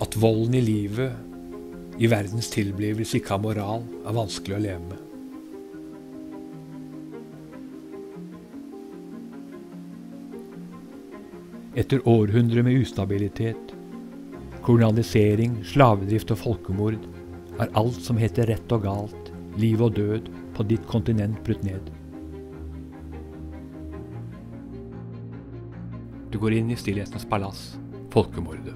At volden i livet, i verdens tilblivelse, ikke har moral, er vanskelig å leve med. Etter århundrer med ustabilitet, kolonialisering, slavedrift og folkemord, er alt som heter rett og galt, liv og død, på ditt kontinent brutt ned. Du går inn i stillhetens palass, folkemordet.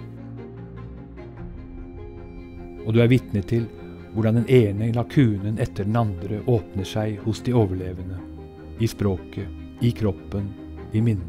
Og du er vitne til hvordan den ene lakunen etter den andre åpner seg hos de overlevende, i språket, i kroppen, i minnet.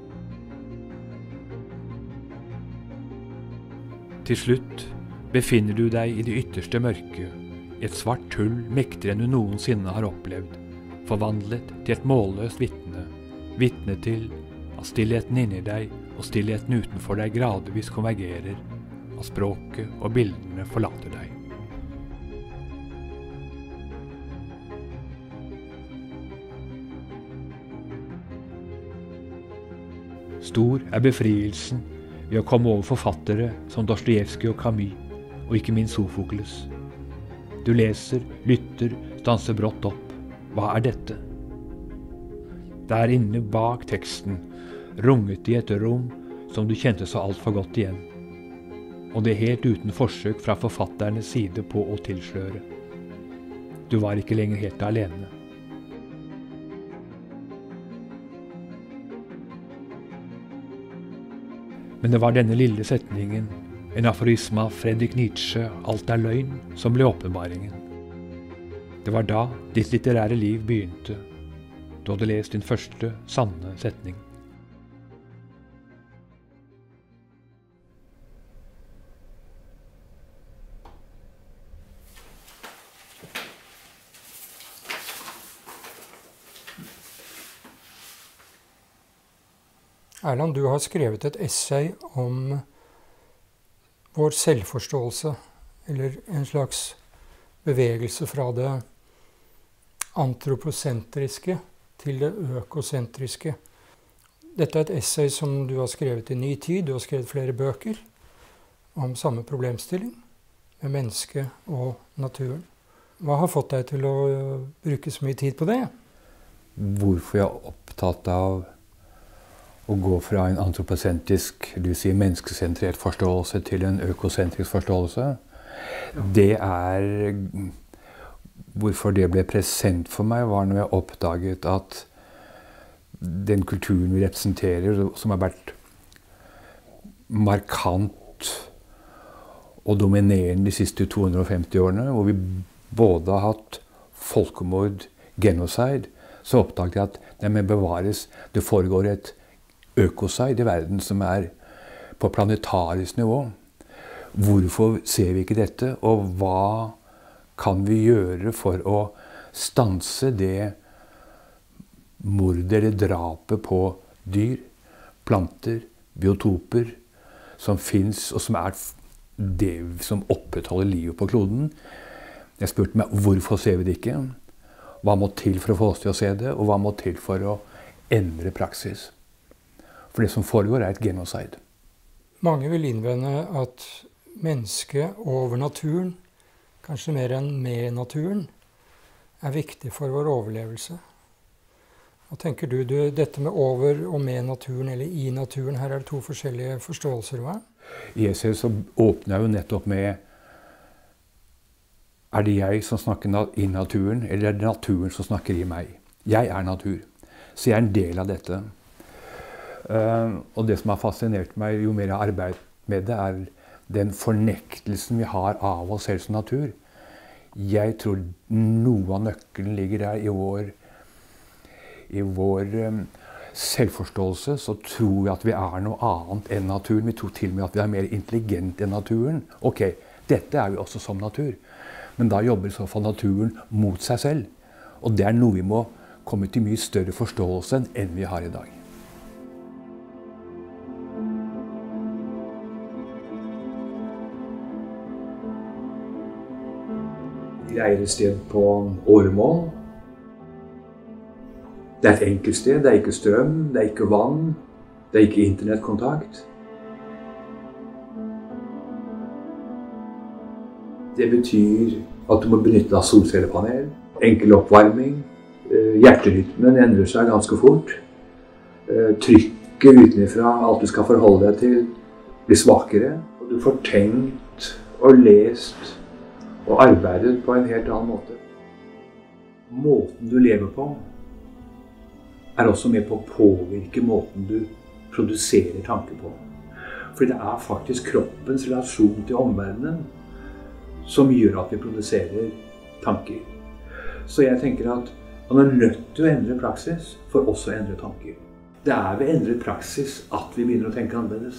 Til slutt befinner du deg i det ytterste mørket, et svart hull mektigere enn du noensinne har opplevd, forvandlet til et målløst vitne, vitne til at stillheten inni deg og stillheten utenfor deg gradvis konvergerer, at språket og bildene forlater deg. Stor er befrielsen ved å komme over forfattere som Dostojevskij og Camus, og ikke minst Sofokles. Du leser, lytter, stanser brått opp. Hva er dette? Der inne bak teksten, runget i et rom som du kjente så alt for godt igjen. Og det helt uten forsøk fra forfatternes side på å tilsløre. Du var ikke lenger helt alene. Men det var denne lille setningen, en aforisme av Friedrich Nietzsche, alt er løgn, som ble åpenbaringen. Det var da ditt litterære liv begynte. Du hadde lest din første sanne setning. Erland, du har skrevet et essay om vår selvforståelse, eller en slags bevegelse fra det antroposentriske til det økocentriske. Dette er et essay som du har skrevet i NY TID. Du har skrevet flere bøker om samme problemstilling, med mennesket og naturen. Hva har fått deg til å bruke så mye tid på det? Hvorfor jeg er opptatt av å gå fra en antroposentrisk, du sier menneskesentrert forståelse til en økocentrisk forståelse, det er hvorfor det ble present for meg, var når jeg oppdaget at den kulturen vi representerer, som har vært markant og dominerende de siste 250 årene, hvor vi både har hatt folkemord, genocide, så oppdaget jeg at det med bevares, det foregår et økocide i verden som er på planetarisk nivå. Hvorfor ser vi ikke dette, og hva kan vi gjøre for å stanse det mordet eller drapet på dyr, planter, biotoper som finnes, og som er det som opprettholder livet på kloden? Jeg spurte meg, hvorfor ser vi det ikke? Hva må til for å få oss til å se det, og hva må til for å endre praksis? For det som foregår er et genocide. Mange vil innvende at mennesket over naturen, kanskje mer enn med naturen, er viktig for vår overlevelse. Hva tenker du? Dette med over og med naturen, eller i naturen, her er det to forskjellige forståelser, hva? I essayet så åpner jeg jo nettopp med, er det jeg som snakker i naturen, eller er det naturen som snakker i meg? Jeg er natur, så jeg er en del av dette. Og det som har fascinert meg, jo mer jeg har arbeidet med det, er den fornektelsen vi har av oss selv som natur. Jeg tror noe av nøkkelen ligger der i vår selvforståelse. Så tror vi at vi er noe annet enn naturen. Vi tror til og med at vi er mer intelligent enn naturen. Ok, dette er vi også som natur. Men da jobber i så fall naturen mot seg selv. Og det er noe vi må komme til mye større forståelse enn vi har i dag. Vi er et sted på åremål. Det er et enkelt sted. Det er ikke strøm, det er ikke vann, det er ikke internettkontakt. Det betyr at du må benytte deg av solcellepanel, enkel oppvarming, hjerterytmen endrer seg ganske fort, trykket utenfra, alt du skal forholde deg til, blir svakere, og du får tenkt og lest og arbeidet på en helt annen måte. Måten du lever på er også med på å påvirke måten du produserer tanker på. Fordi det er faktisk kroppens relasjon til omverdenen som gjør at vi produserer tanker. Så jeg tenker at man er nødt til å endre praksis for også å endre tanker. Det er ved endret praksis at vi begynner å tenke annerledes.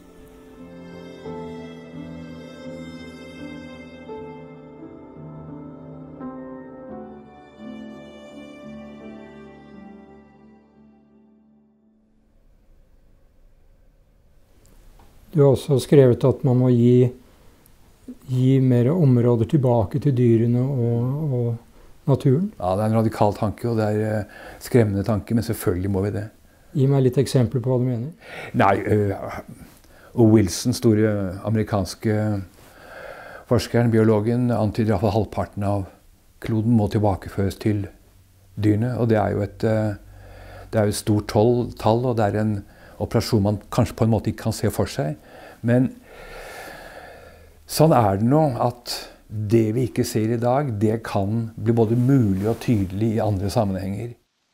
Du har også skrevet at man må gi mer områder tilbake til dyrene og naturen. Ja, det er en radikal tanke, og det er skremmende tanke, men selvfølgelig må vi det. Gi meg litt eksempler på hva du mener. Nei, og Wilson, store amerikanske forskeren, biologen, antyder i hvert fall halvparten av kloden må tilbakeføres til dyrene, og det er jo et stort tall, og det er en operasjon man kanskje på en måte ikke kan se for seg. Men sånn er det nå at det vi ikke ser i dag, det kan bli både mulig og tydelig i andre sammenhenger.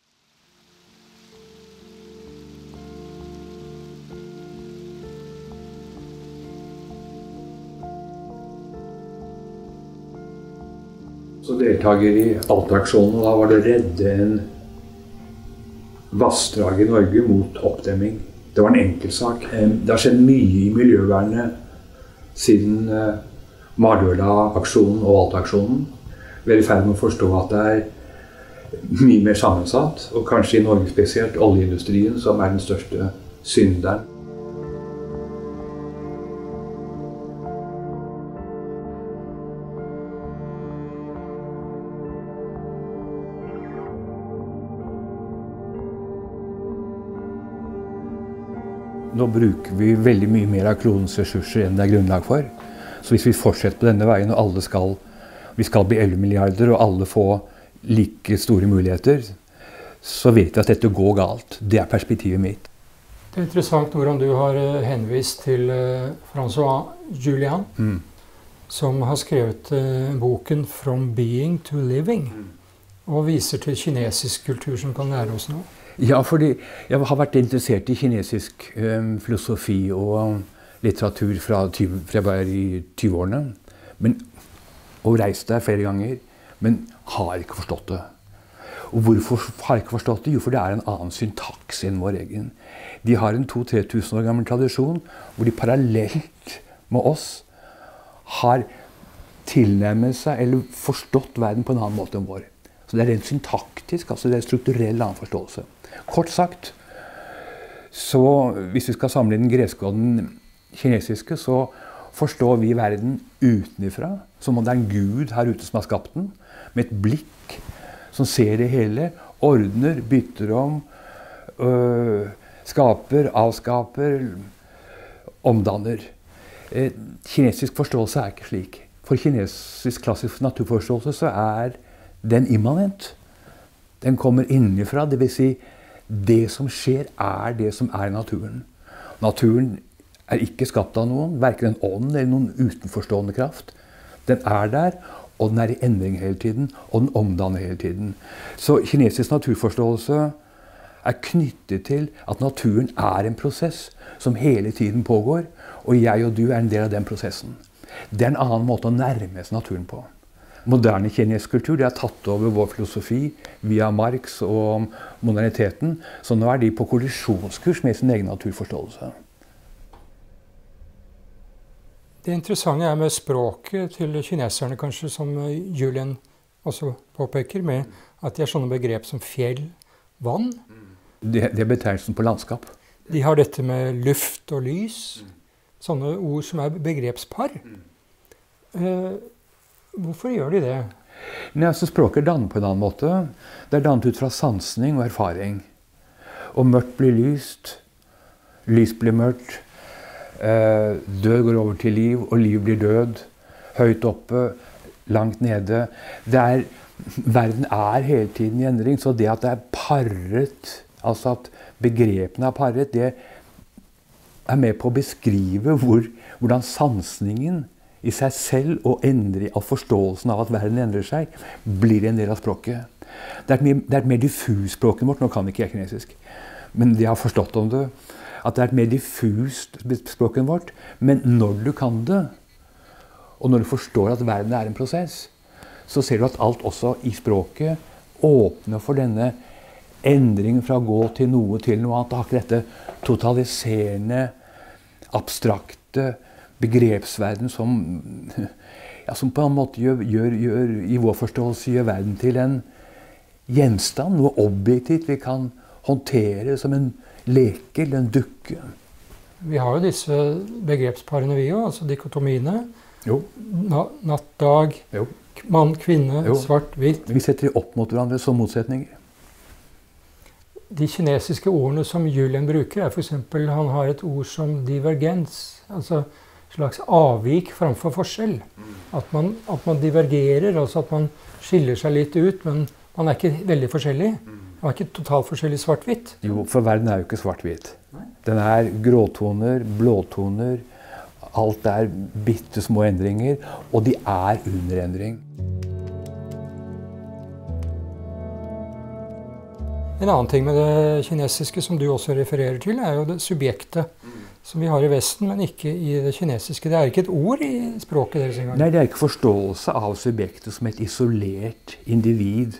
Så deltaker i Alta-aksjonen, og da var det å redde en vassdrag i Norge mot oppdemming. Det var en enkeltsak. Det har skjedd mye i miljøvernet siden Mardøla-aksjonen og Alta-aksjonen. Vi er i ferd med å forstå at det er mye mer sammensatt, og kanskje i Norge spesielt oljeindustrien som er den største synderen. Nå bruker vi veldig mye mer av klodens ressurser enn det er grunnlag for. Så hvis vi fortsetter på denne veien, og vi skal bli 11 milliarder, og alle får like store muligheter, så vet vi at dette går galt. Det er perspektivet mitt. Det er interessant hvordan du har henvist til François Julian, som har skrevet boken «From Being to Living», og viser til kinesisk kultur som kan lære oss noe. Ja, fordi jeg har vært interessert i kinesisk filosofi og litteratur fra jeg var i 20-årene, og reist der flere ganger, men har ikke forstått det. Og hvorfor har jeg ikke forstått det? Jo, for det er en annen syntaks enn vår egen. De har en 2000–3000 år gammel tradisjon, hvor de parallelt med oss har tilnærmet seg eller forstått verden på en annen måte enn vår. Så det er rent syntaktisk, altså det er strukturell annen forståelse. Kort sagt, så hvis vi skal sammenligne den greske og den kinesiske, så forstår vi verden utenifra, som om det er en gud her ute som har skapt den, med et blikk som ser det hele, ordner, bytter om, skaper, avskaper, omdanner. Kinesisk forståelse er ikke slik. For kinesisk klassisk naturforståelse så er den immanent. Den kommer innenfra, det vil si det som skjer er det som er naturen. Naturen er ikke skapt av noen, hverken en ånd eller noen utenforstående kraft. Den er der, og den er i endring hele tiden, og den omdanner hele tiden. Så kinesisk naturforståelse er knyttet til at naturen er en prosess som hele tiden pågår, og jeg og du er en del av den prosessen. Det er en annen måte å nærme seg naturen på. Moderne kinesisk kultur har tatt over vår filosofi via Marx og moderniteten, så nå er de på kollisjonskurs med sin egen naturforståelse. Det interessante er med språket til kineserne, kanskje, som Julian også påpeker, med at de har sånne begrep som fjell, vann. Det er betegnelsen på landskap. De har dette med luft og lys, sånne ord som er begrepspar. Hvorfor gjør de det? Nei, altså språket er dannet på en annen måte. Det er dannet ut fra sansning og erfaring. Og mørkt blir lyst, lys blir mørkt, død går over til liv, og liv blir død. høyt oppe, langt nede. Verden er hele tiden i endring, så det at det er parret, altså at begrepene er parret, det er med på å beskrive hvordan sansningen i seg selv og forståelsen av at verden endrer seg, blir en del av språket. Det er et mer diffust språket vårt. Nå kan ikke jeg kinesisk, men jeg har forstått om det. At det er et mer diffust språket vårt. Men når du kan det, og når du forstår at verden er en prosess, så ser du at alt også i språket åpner for denne endringen fra å gå til noe annet. Det har ikke dette totaliserende, abstrakte begrepsverden som på en måte i vår forståelse gjør verden til en gjenstand, noe objektivt vi kan håndtere som en leke eller en dukke. Vi har jo disse begrepsparene vi jo, altså dikotomiene. Jo. Natt, dag, jo. Mann, kvinne, jo. Svart, hvitt. Vi setter de opp mot hverandre som motsetninger. De kinesiske ordene som Julian bruker, for eksempel, han har et ord som divergens, altså slags avvik framfor forskjell. At man divergerer, altså at man skiller seg litt ut, men man er ikke veldig forskjellig. Man er ikke totalt forskjellig svart-hvitt. Jo, for verden er jo ikke svart-hvitt. Den er gråtoner, blåtoner, alt er bitte små endringer, og de er under endring. En annen ting med det kinesiske som du også refererer til, er jo det subjektet. Som vi har i Vesten, men ikke i det kinesiske. Det er ikke et ord i språket deres engang. Nei, det er ikke forståelse av subjektet som et isolert individ.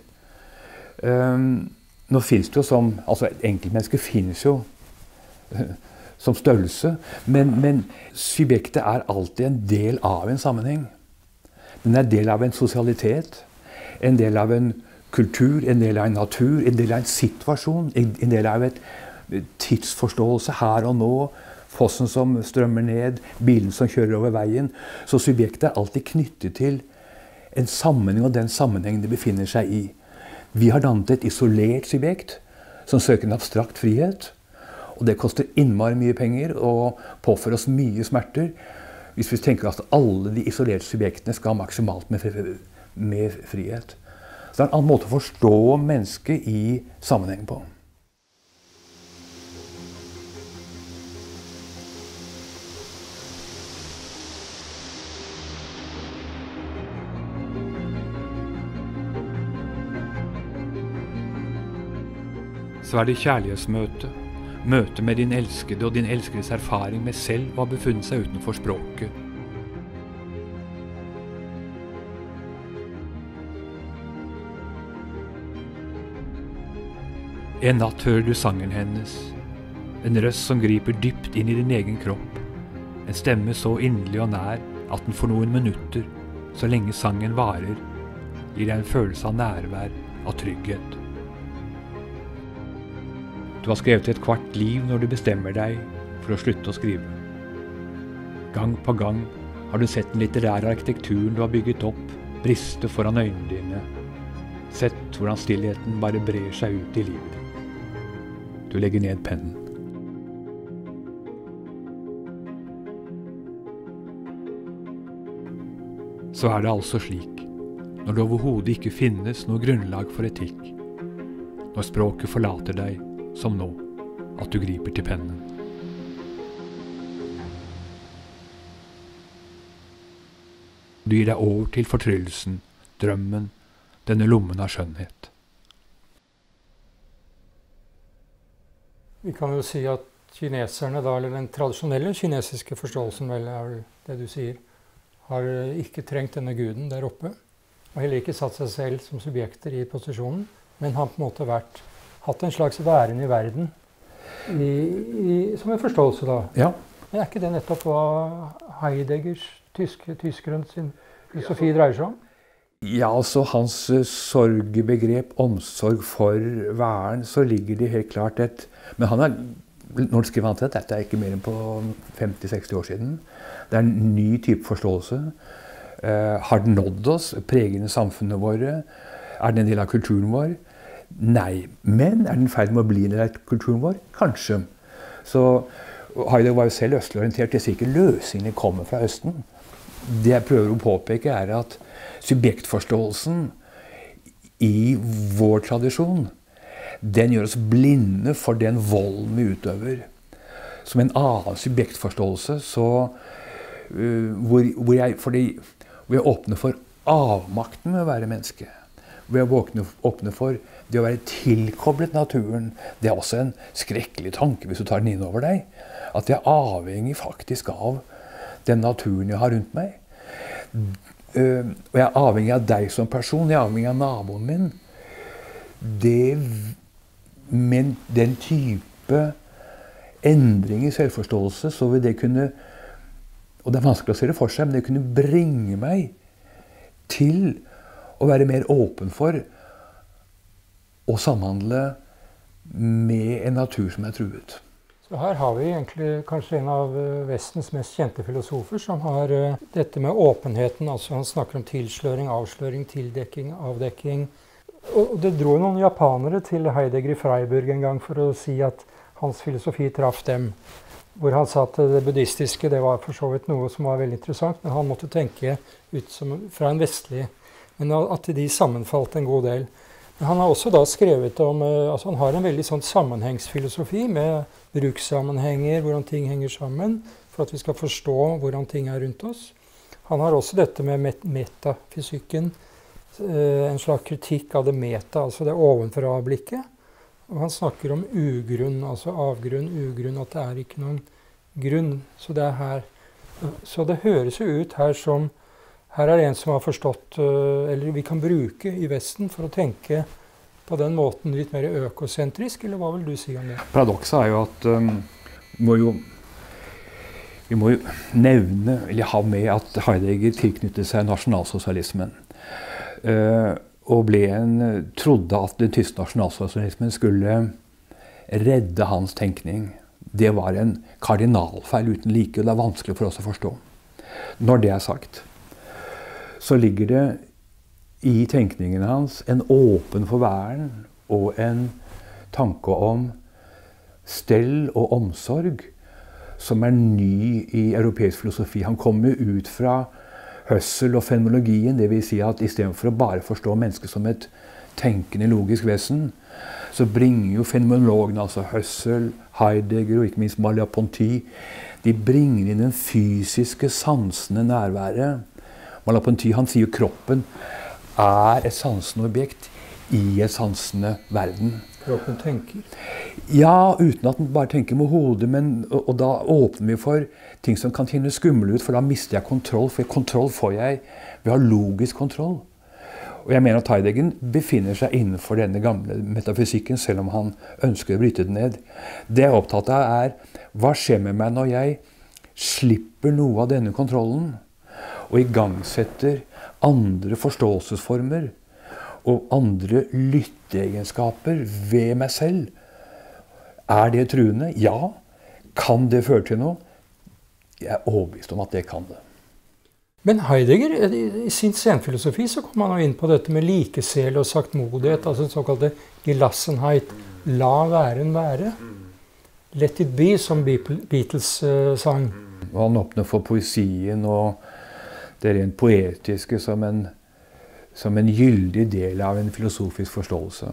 Nå finnes det jo altså enkeltmennesker finnes jo som størrelse, men subjektet er alltid en del av en sammenheng. Den er del av en sosialitet, en del av en kultur, en del av en natur, en del av en situasjon, en del av et tidsforståelse her og nå, fossen som strømmer ned, bilen som kjører over veien. Så subjektet er alltid knyttet til en sammenheng, og den sammenhengen det befinner seg i. Vi har dannet et isolert subjekt som søker en abstrakt frihet. Og det koster innmari mye penger og påfører oss mye smerter hvis vi tenker at alle de isolerte subjektene skal ha maksimalt med frihet. Så det er en annen måte å forstå mennesket i sammenheng på. Så er det kjærlighetsmøte, møte med din elskede og din elskedes erfaring med selv å ha befunnet seg utenfor språket. En natt hører du sangen hennes, en røst som griper dypt inn i din egen kropp, en stemme så inderlig og nær at den for noen minutter, så lenge sangen varer, gir deg en følelse av nærvær, av trygghet. Du har skrevet et kvart liv når du bestemmer deg for å slutte å skrive. Gang på gang har du sett den litterære arkitekturen du har bygget opp, briste foran øynene dine. Sett hvordan stillheten bare brer seg ut i livet. Du legger ned pennen. Så er det altså slik, når det overhodet ikke finnes noe grunnlag for etikk, når språket forlater deg, som nå, at du griper til pennen. Du gir deg over til fortryllelsen, drømmen, denne lommen av skjønnhet. Vi kan jo si at kineserne, da, eller den tradisjonelle kinesiske forståelsen, vel, er vel det du sier, har ikke trengt denne guden der oppe, og heller ikke satt seg selv som subjekter i posisjonen, men har på en måte hatt en slags væren i verden, som en forståelse da. Ja. Men er ikke det nettopp hva Heideggers, tyskeren sin filosofi dreier seg om? Ja, altså hans sorgbegrep, omsorg for væren, så ligger det helt klart men når skrev han til dette er ikke mer enn på 50-60 år siden. Det er en ny type forståelse. Har den nådd oss, preger den samfunnet våre? Er den en del av kulturen vår? Nei, men er den ferdig med å bli en del av kulturen vår? Kanskje. Så Heidegger var jo selv østlig orientert. Jeg sier ikke løsningene kommer fra Østen. Det jeg prøver å påpeke at subjektforståelsen i vår tradisjon, den gjør oss blinde for den volden vi utøver. Som en annen subjektforståelse, hvor jeg åpner for avmakten med å være menneske. Hvor jeg åpner for det å være tilkoblet naturen. Det er også en skrekkelig tanke hvis du tar den inn over deg. At jeg er avhengig faktisk av den naturen jeg har rundt meg. Og jeg er avhengig av deg som person, jeg er avhengig av naboen min. Med den type endring i selvforståelse, så vil det kunne, og det er vanskelig å se det for seg, men det kunne bringe meg til å være mer åpen for å samhandle med en natur som er truet. Så her har vi egentlig kanskje en av Vestens mest kjente filosofer som har dette med åpenheten. Altså han snakker om tilsløring, avsløring, tildekking, avdekking. Og det dro noen japanere til Heidegger i Freiburg en gang for å si at hans filosofi traff dem. Hvor han sa at det buddhistiske det var for så vidt noe som var veldig interessant, men han måtte tenke ut fra en vestlig. Men at de sammenfalt en god del. Men han har også da skrevet om, altså han har en veldig sånn sammenhengsfilosofi med brukssammenhenger, hvordan ting henger sammen, for at vi skal forstå hvordan ting er rundt oss. Han har også dette med metafysikken, en slags kritikk av det meta, altså det ovenfra-blikket. Og han snakker om ugrunn, altså avgrunn, ugrunn, at det er ikke noen grunn. Så det er her. Så det høres jo ut her som her er det en som har forstått, eller vi kan bruke i Vesten for å tenke på den måten litt mer økosentrisk, eller hva vil du si om det? Paradokset er jo at vi må jo nevne, eller ha med at Heidegger tilknyttet seg nasjonalsosialismen. Og trodde at den tyske nasjonalsosialismen skulle redde hans tenkning. Det var en kardinalfeil uten like, og det er vanskelig for oss å forstå. Når det er sagt, så ligger det i tenkningen hans en åpen for væren og en tanke om stell og omsorg som er ny i europeisk filosofi. Han kommer ut fra høssel og fenomenologien, det vil si at i stedet for å bare forstå mennesket som et tenkende logisk vesen, så bringer jo fenomenologene, altså Høssel, Heidegger og ikke minst Merleau-Ponty, de bringer inn den fysiske sansende nærværet. Merleau-Ponty, han sier jo kroppen er et sansende objekt i et sansende verden. Kroppen tenker? Ja, uten at den bare tenker med hodet, og da åpner vi for ting som kan finne skumle ut, for da mister jeg kontroll, for kontroll får jeg ved å ha logisk kontroll. Og jeg mener at Heidegger befinner seg innenfor denne gamle metafysikken, selv om han ønsker å bryte den ned. Det jeg er opptatt av hva skjer med meg når jeg slipper noe av denne kontrollen, og igangsetter andre forståelsesformer og andre lytteegenskaper ved meg selv. Er det truende? Ja. Kan det føre til noe? Jeg er overbevist om at det kan det. Men Heidegger, i sin senfilosofi, så kom han inn på dette med likesel og saktmodighet, altså den såkalte gelassenheit. La væren være. Let it be, som Beatles sang. Han åpner for poesien og det rent poetiske som en gyldig del av en filosofisk forståelse.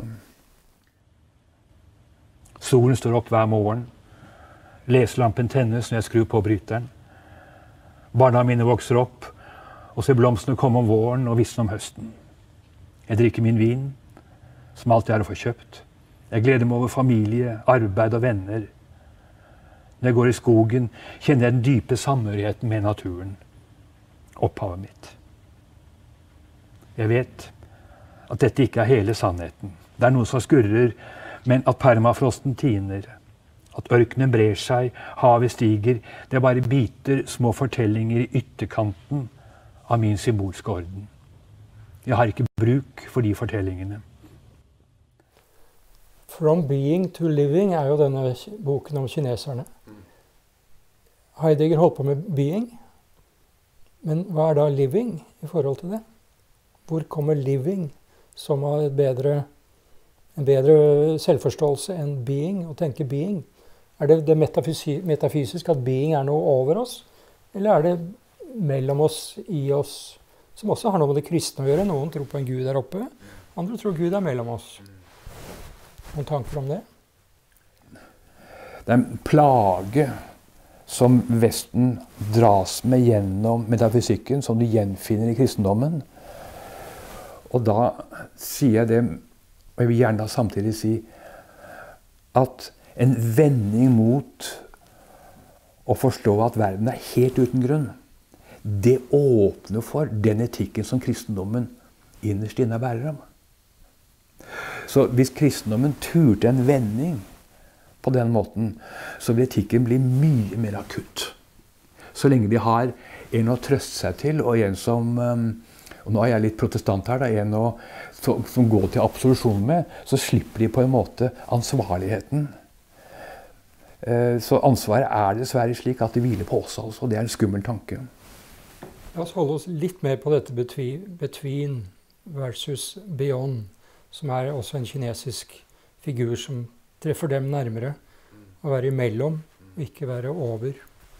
Solen står opp hver morgen. Leselampen tennes når jeg skrur på bryteren. Barna mine vokser opp, og ser blomstene komme om våren og visne om høsten. Jeg drikker min vin, som alltid er å få kjøpt. Jeg gleder meg over familie, arbeid og venner. Når jeg går i skogen, kjenner jeg den dype samhørigheten med naturen. Opphavet mitt. Jeg vet at dette ikke er hele sannheten. Det er noe som skurrer, men at permafrosten tiner. At ørkenen brer seg, havet stiger. Det er bare biter, små fortellinger i ytterkanten av min symbolske orden. Jeg har ikke bruk for de fortellingene. From Being to Living er jo denne boken om kineserne. Heidegger holdt på med being. Men hva er da living i forhold til det? Hvor kommer living som har en bedre selvforståelse enn being, å tenke being? Er det metafysisk at being er noe over oss? Eller er det mellom oss, i oss, som også har noe med det kristne å gjøre. Noen tror på en Gud der oppe, andre tror Gud er mellom oss. Noen tanker om det? Det er en plage som Vesten dras med gjennom metafysikken, som du gjenfinner i kristendommen. Og da sier jeg det, og jeg vil gjerne samtidig si, at en vending mot å forstå at verden er helt uten grunn, det åpner for den etikken som kristendommen innerst inne bærer om. Så hvis kristendommen turte en vending på den måten, så vil etikken bli mye mer akutt. Så lenge de har en å trøste seg til, og en som, og nå er jeg litt protestant her, en som går til absolusjon med, så slipper de på en måte ansvarligheten. Så ansvaret er dessverre slik at det hviler på oss, og det er en skummel tanke. La oss holde oss litt mer på dette between versus beyond, som er også en kinesisk figur som treffer dem nærmere. Å være imellom, ikke være over.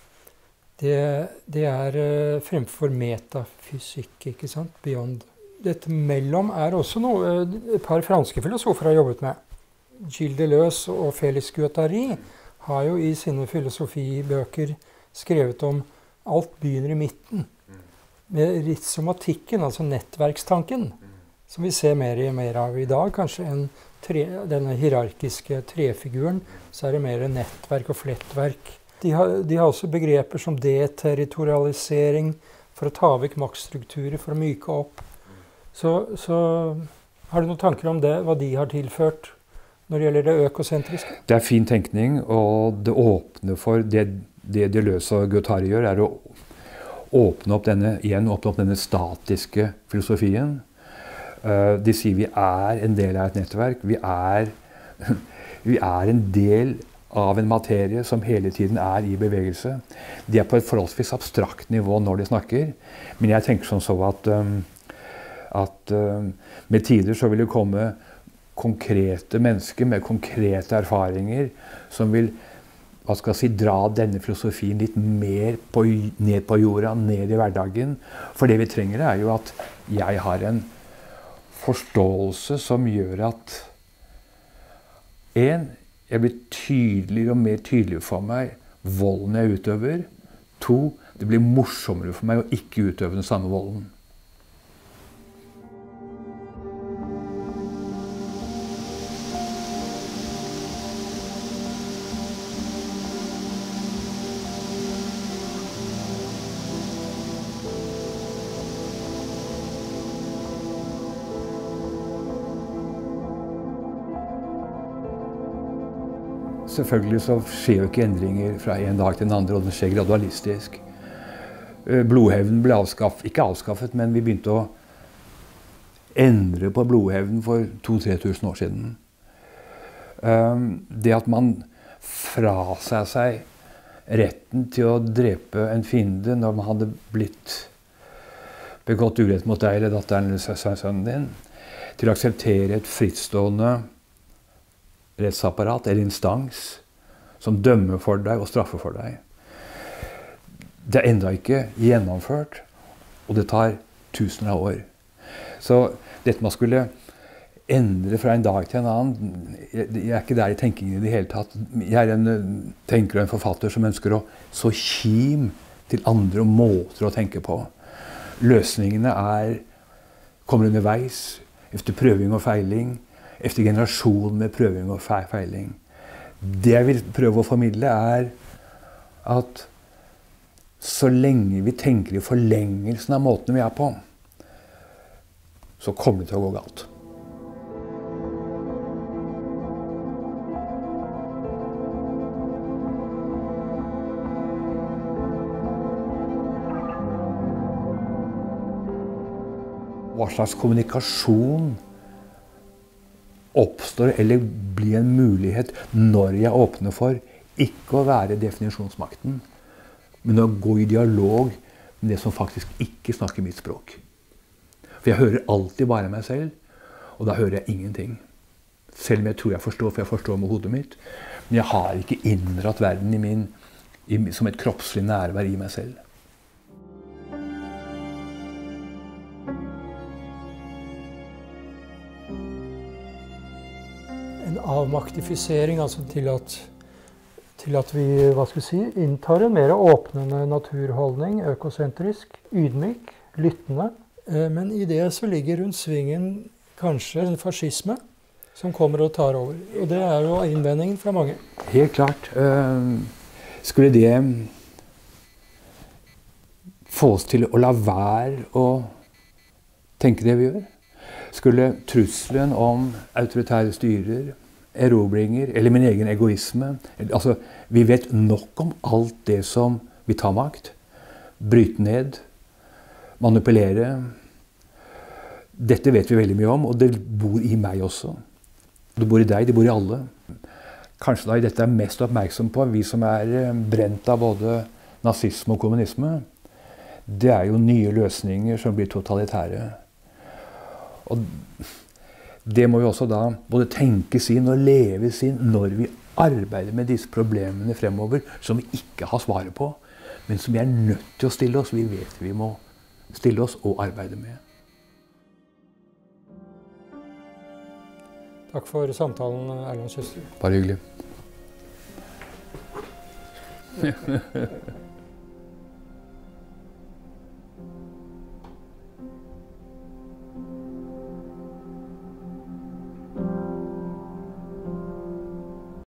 Det er fremfor metafysikk, ikke sant? Beyond. Dette mellom er også noe et par franske filosofer har jobbet med. German Deleuze og Deleuze Guattari har jo i sine filosofibøker skrevet om alt begynner i midten. Med rizomatikken, altså nettverkstanken, som vi ser mer og mer av i dag, kanskje enn denne hierarkiske trefiguren, så er det mer nettverk og flettverk. De har også begreper som deterritorialisering, for å ta vekk maktstrukturer, for å myke opp. Så har du noen tanker om det, hva de har tilført når det gjelder det økosentriske? Det er fin tenkning, og det åpner for det Deleuze og Guattari gjør, er å åpne opp denne statiske filosofien. De sier vi er en del av et nettverk. Vi er en del av en materie som hele tiden er i bevegelse. De er på et forholdsvis abstrakt nivå når de snakker. Men jeg tenker sånn så at med tider så vil det komme konkrete mennesker med konkrete erfaringer som vil dra denne filosofien litt mer ned på jorda, ned i hverdagen. For det vi trenger er jo at jeg har en forståelse som gjør at jeg blir tydeligere og mer tydelig for meg volden jeg utøver. 2, det blir morsommere for meg å ikke utøve den samme volden. Selvfølgelig så skjer jo ikke endringer fra en dag til den andre, og det skjer gradualistisk. Blodhevnen ble ikke avskaffet, men vi begynte å endre på blodhevnen for 2000–3000 år siden. Det at man fraseg seg retten til å drepe en fiende når man hadde begått urett mot deg eller datteren eller sønnen din, til å akseptere et frittstående rettsapparat eller instans som dømmer for deg og straffer for deg. Det er enda ikke gjennomført, og det tar tusener av år. Så dette man skulle endre fra en dag til en annen, jeg er ikke der i tenkingen i det hele tatt. Jeg er en tenker og en forfatter som ønsker å så kim til andre måter å tenke på. Løsningene kommer underveis, efter prøving og feiling, efter generasjon med prøving og feiling. Det jeg vil prøve å formidle er at så lenge vi tenker i forlengelsen av måten vi er på, så kommer det til å gå galt. Hva slags kommunikasjon oppstår eller blir en mulighet når jeg åpner for ikke å være definisjonsmakten, men å gå i dialog med det som faktisk ikke snakker mitt språk. For jeg hører alltid bare meg selv, og da hører jeg ingenting. Selv om jeg tror jeg forstår, for jeg forstår med hodet mitt. Men jeg har ikke inndratt verden som et kroppslig nærvær i meg selv. avmaktifisering, altså til at vi, hva skal vi si, inntar en mer åpnende naturholdning, økosentrisk, ydmyk, lyttende. Men i det så ligger rundt svingen kanskje en fascisme som kommer og tar over. Og det er jo innvendingen fra mange. Helt klart. Skulle det få oss til å la være å tenke det vi gjør? Skulle trusselen om autoritære styrer, erobringer, eller min egen egoisme, altså vi vet nok om alt det som vi tar makt, bryte ned, manipulere. Dette vet vi veldig mye om, og det bor i meg også. Det bor i deg, det bor i alle. Kanskje da i dette er mest oppmerksom på, vi som er brent av både nazisme og kommunisme, det er jo nye løsninger som blir totalitære. Og det må vi også da både tenkes inn og leves inn når vi arbeider med disse problemene fremover, som vi ikke har svaret på, men som vi er nødt til å stille oss. Vi vet vi må stille oss og arbeide med. Takk for samtalen, Erland Kiøsterud. Bare hyggelig.